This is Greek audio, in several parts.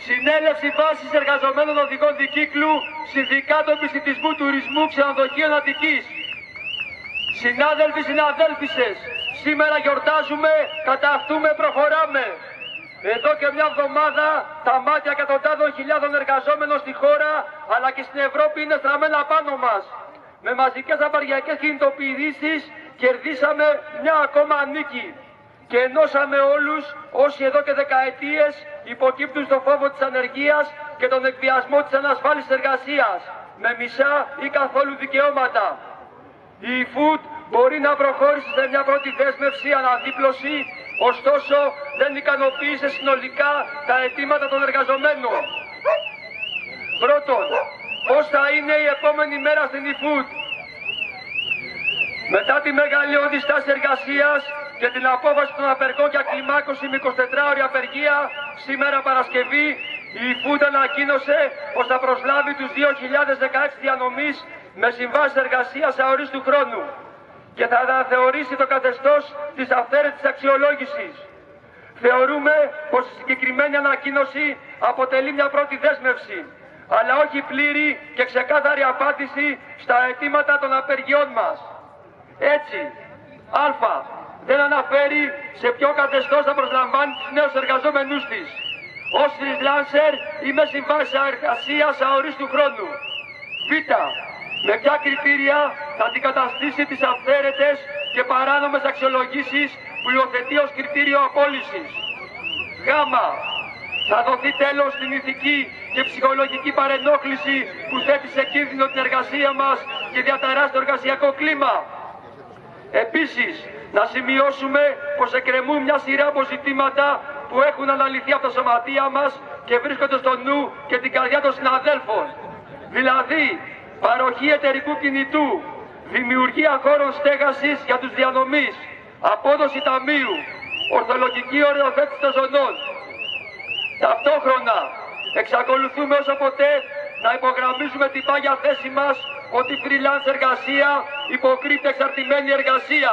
Συνέλευση βάσης εργαζομένων οδηγών δικύκλου, Συνδικάτο Επιστημισμού Τουρισμού Ξενοδοχείων Αττικής. Συνάδελφοι, συναδέλφισες, σήμερα γιορτάζουμε, καταχτούμε, προχωράμε. Εδώ και μια εβδομάδα τα μάτια εκατοντάδων χιλιάδων εργαζόμενων στη χώρα αλλά και στην Ευρώπη είναι στραμμένα πάνω μας. Με μαζικές απεργιακές κινητοποιήσεις κερδίσαμε μια ακόμα νίκη και ενώσαμε όλους όσοι εδώ και δεκαετίες υποκύπτουν στο φόβο της ανεργίας και τον εκβιασμό της ανασφάλισης εργασίας με μισά ή καθόλου δικαιώματα. Η eFood μπορεί να προχώρησε σε μια πρώτη δέσμευση αναδίπλωση, ωστόσο δεν ικανοποίησε συνολικά τα αιτήματα των εργαζομένων. Πρώτον, πώς θα είναι η επόμενη μέρα στην eFood? Μετά τη μεγαλειώδη στάση εργασίας και την απόβαση των απεργών για κλιμάκωση με 24ωρη απεργία, σήμερα Παρασκευή, η eFood ανακοίνωσε πως θα προσλάβει τους 2.016 διανομείς με συμβάσεις εργασίας αορίστου χρόνου και θα αναθεωρήσει το καθεστώς της αυθαίρετης αξιολόγησης. Θεωρούμε πως η συγκεκριμένη ανακοίνωση αποτελεί μια πρώτη δέσμευση, αλλά όχι πλήρη και ξεκάθαρη απάντηση στα αιτήματα των απεργιών μας. Έτσι, α, δεν αναφέρει σε ποιο καθεστώς θα προσλαμβάνει τους νέους εργαζόμενούς της, ως freelancer ή με συμβάσεις εργασίας αορίστου χρόνου. Β, με ποια κριτήρια θα αντικαταστήσει τις αυθαίρετες και παράνομες αξιολογήσεις που υιοθετεί ως κριτήριο απόλυσης. Γ, θα δοθεί τέλος στην ηθική και ψυχολογική παρενόχληση που θέτει σε κίνδυνο την εργασία μας και διαταράσσει το εργασιακό κλίμα. Επίσης, να σημειώσουμε πως εκκρεμούν μια σειρά από ζητήματα που έχουν αναλυθεί από τα σωματεία μας και βρίσκονται στο νου και την καρδιά των συναδέλφων. Δηλαδή, παροχή εταιρικού κινητού, δημιουργία χώρων στέγασης για τους διανομείς, απόδοση ταμείου, ορθολογική οριοθέτηση των ζωνών. Ταυτόχρονα, εξακολουθούμε όσο ποτέ να υπογραμμίζουμε την πάγια θέση μας ότι η freelance εργασία υποκρύπτει εξαρτημένη εργασία.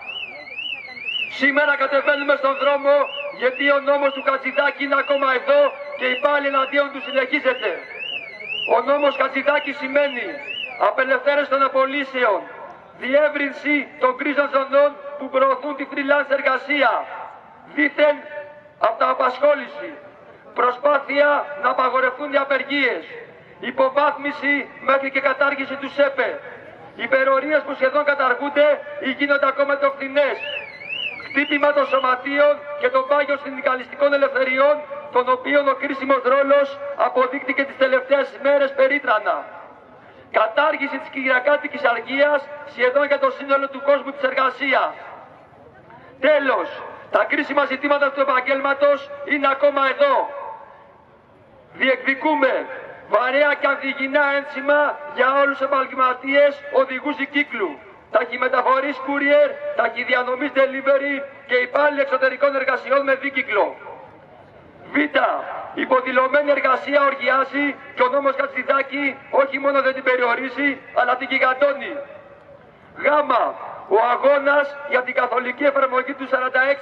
Σήμερα κατεβαίνουμε στον δρόμο γιατί ο νόμος του Χατζηδάκη είναι ακόμα εδώ και η πάλι εναντίον του συνεχίζεται. Ο νόμος Χατζηδάκη σημαίνει απελευθέρωση των απολύσεων, διεύρυνση των κρίσεων ζωνών που προωθούν τη freelance εργασία, δήθεν αυτοαπασχόληση, προσπάθεια να απαγορευτούν οι απεργίες, υποβάθμιση μέχρι και κατάργηση του ΣΕΠΕ, υπερορίες που σχεδόν καταργούνται ή γίνονται ακόμα πιο φθηνές, χτύπημα των σωματείων και τον πάγιο συνδικαλιστικών ελευθεριών, των οποίων ο κρίσιμος ρόλος αποδείχτηκε τις τελευταίες μέρες περίτρανα. Κατάργηση της κυριακάτικης αργίας σχεδόν για το σύνολο του κόσμου της εργασίας. Τέλος, τα κρίσιμα ζητήματα του επαγγέλματος είναι ακόμα εδώ. Διεκδικούμε βαρέα και ανθυγιεινά ένσημα για όλους τους επαγγελματίες οδηγούς δικύκλου, ταχυμεταφορείς courier, ταχυδιανομής delivery και υπάλληλοι εξωτερικών εργασιών με δίκυκλο. Β, υποδηλωμένη εργασία οργιάζει και ο νόμος Χατζηδάκη όχι μόνο δεν την περιορίζει, αλλά την γιγαντώνει. Γ, ο αγώνας για την καθολική εφαρμογή του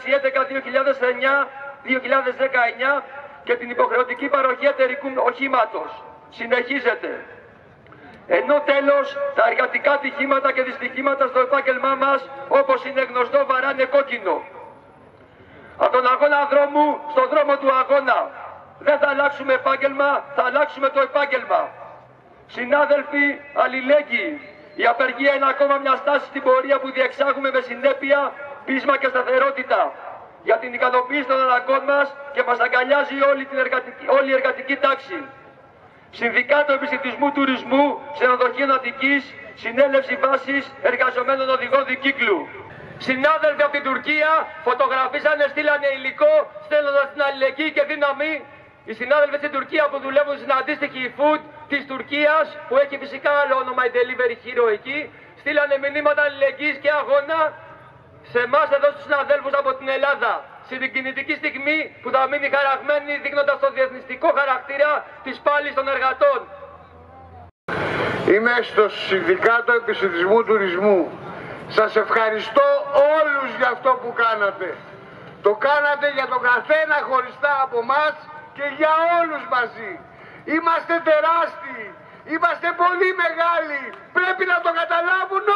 46-11-2019 και την υποχρεωτική παροχή εταιρικού οχήματος συνεχίζεται. Ενώ τέλος τα εργατικά ατυχήματα και δυστυχήματα στο επάγγελμά μας, όπως είναι γνωστό, βαράνε κόκκινο. Από τον αγώνα δρόμου στον δρόμο του αγώνα. Δεν θα αλλάξουμε επάγγελμα, θα αλλάξουμε το επάγγελμα. Συνάδελφοι, αλληλέγγυοι, η απεργία είναι ακόμα μια στάση στην πορεία που διεξάγουμε με συνέπεια, πείσμα και σταθερότητα για την ικανοποίηση των αναγκών μας και μας αγκαλιάζει όλη η εργατική τάξη. Συνδικάτο Επιστημισμού Τουρισμού Ξενοδοχείων Αττικής, συνέλευση βάσης εργαζομένων οδηγών δικύκλου. Συνάδελφοι από την Τουρκία φωτογραφίσανε, στείλανε υλικό, στέλνοντας την αλληλεγγύη και δύναμη. Οι συνάδελφοι στην Τουρκία που δουλεύουν στην αντίστοιχη eFood της Τουρκίας, που έχει φυσικά άλλο όνομα η Delivery Hero εκεί, στείλανε μηνύματα αλληλεγγύης και αγώνα σε εμάς εδώ στους συναδέλφους από την Ελλάδα. Στην κινητική στιγμή που θα μείνει χαραγμένη, δείχνοντας το διεθνιστικό χαρακτήρα της πάλης των εργατών. Είμαι στο Συνδικάτο Επιστημισμού Τουρισμού. Σας ευχαριστώ όλους για αυτό που κάνατε. Το κάνατε για τον καθένα χωριστά από μας και για όλους μαζί. Είμαστε τεράστιοι, είμαστε πολύ μεγάλοι, πρέπει να το καταλάβουν